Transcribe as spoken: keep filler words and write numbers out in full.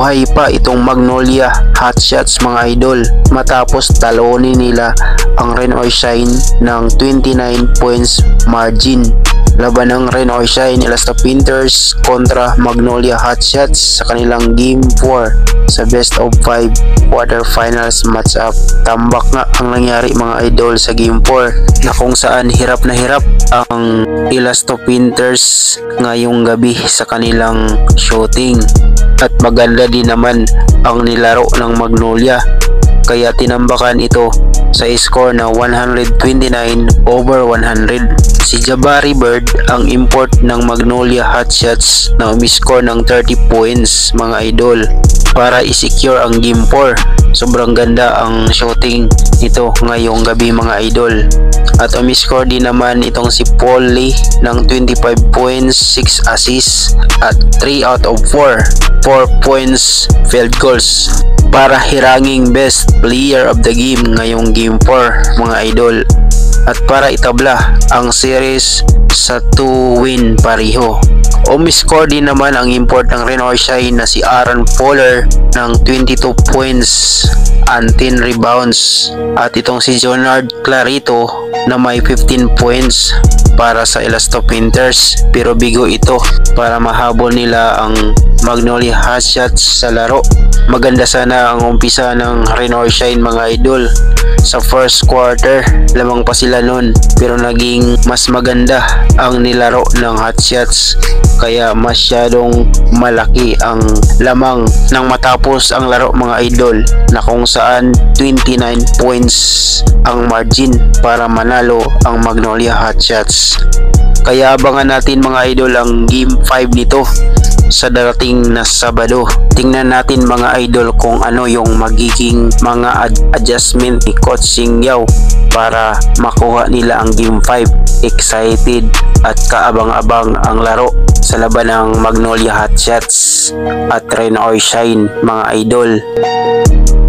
buhay pa itong Magnolia Hotshots mga idol, matapos talonin nila ang Rain or Shine ng twenty-nine points margin. Laban ng Rain or Shine Elastro Painters kontra Magnolia Hotshots sa kanilang Game four sa best of five quarterfinals matchup. Tambak nga ang nangyari mga idol sa Game four, na kung saan hirap na hirap ang Elastro Painters ngayong gabi sa kanilang shooting, at maganda din naman ang nilaro ng Magnolia, kaya tinambakan ito sa score na one twenty-nine over one hundred. Si Jabari Bird ang import ng Magnolia Hotshots na umiscore ng thirty points mga idol para i-secure ang Game four. Sobrang ganda ang shooting nito ngayong gabi mga idol. At umiscore din naman itong si Paul Lee ng twenty-five points, six assists at three out of four, four points field goals para hiranging best player of the game ngayong Game four mga idol, at para itabla ang series sa two win pareho. Umiscore din naman ang import ng Rain or Shine na si Aaron Fowler ng twenty-two points and ten rebounds, at itong si Jonard Clarito na may fifteen points para sa Elastro Painters, pero bigo ito para mahabol nila ang Magnolia Hotshots sa laro. Maganda sana ang umpisa ng Rain or Shine mga idol. Sa first quarter lamang pa sila nun, pero naging mas maganda ang nilaro ng Hotshots, kaya masyadong malaki ang lamang nang matapos ang laro mga idol, na kung saan twenty-nine points ang margin para manalo ang Magnolia Hotshots. Kaya abangan natin mga idol ang Game five nito sa darating na Sabado. Tingnan natin mga idol kung ano yung magiging mga ad adjustment ni Coach Singyaw para makuha nila ang Game five. Excited at kaabang-abang ang laro sa laban ng Magnolia Hotshots at Rain or Shine mga idol.